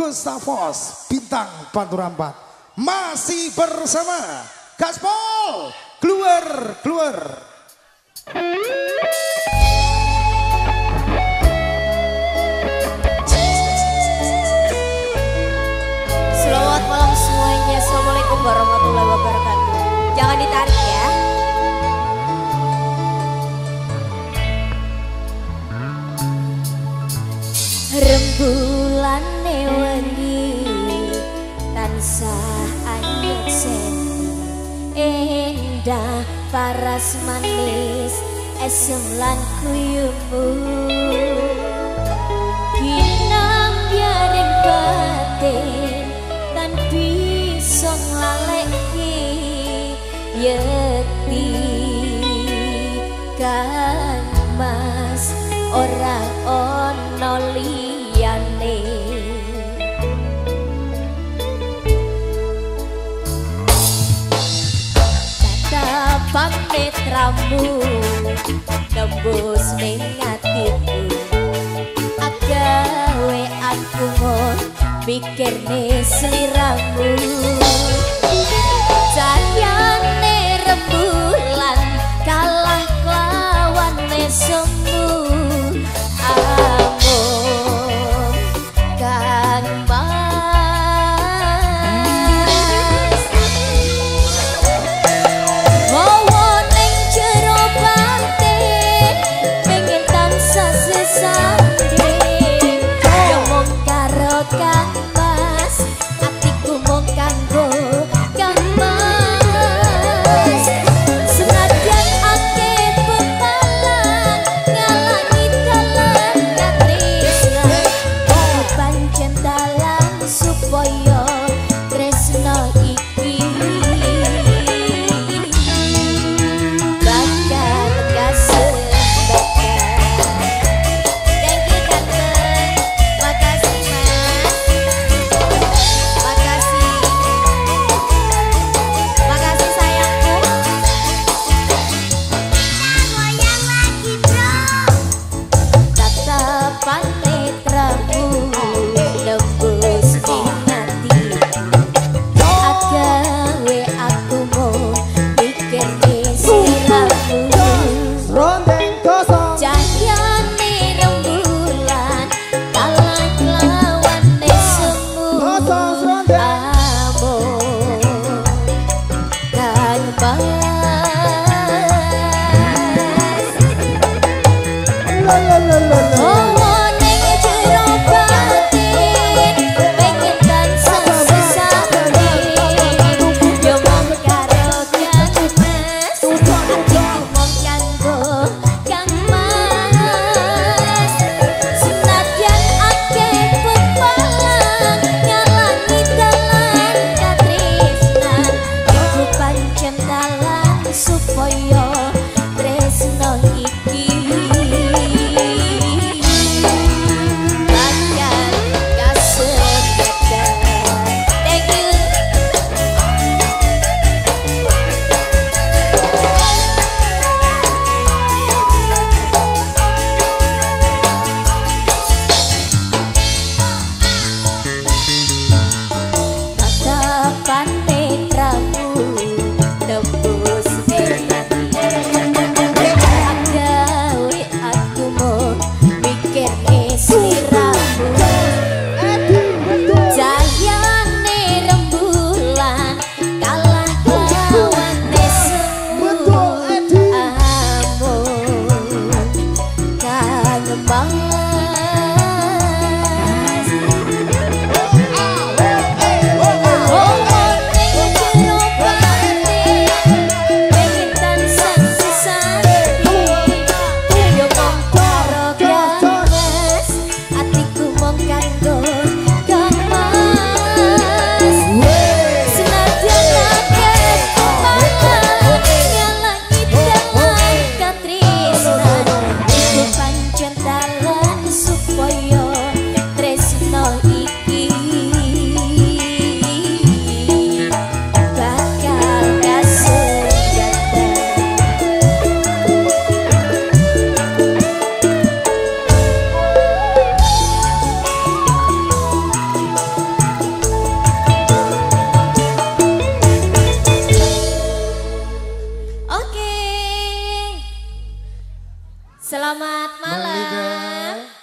Gustafos Bintang Panturampat masih bersama Gaspol keluar. Selamat malam semuanya. Assalamualaikum warahmatullahi wabarakatuh. Jangan ditarik ya. Rembulan wengi tansah anyek seni endah paras manis esem lan kuyumu ginang biaring batin tan bisa nglaleki yeti kan mas ora ono liyane tatapang netramu nembus ning atiku agawe aku ngon mikirne sliramu cahayane rembulan kalah lawan mesemu amung kang mas mawa ning jero batin pengen tansah sesanding ngomong karo kang mas atiku mung kanggo kang mas senadyan akeh bekalan Selamat malam. Melida.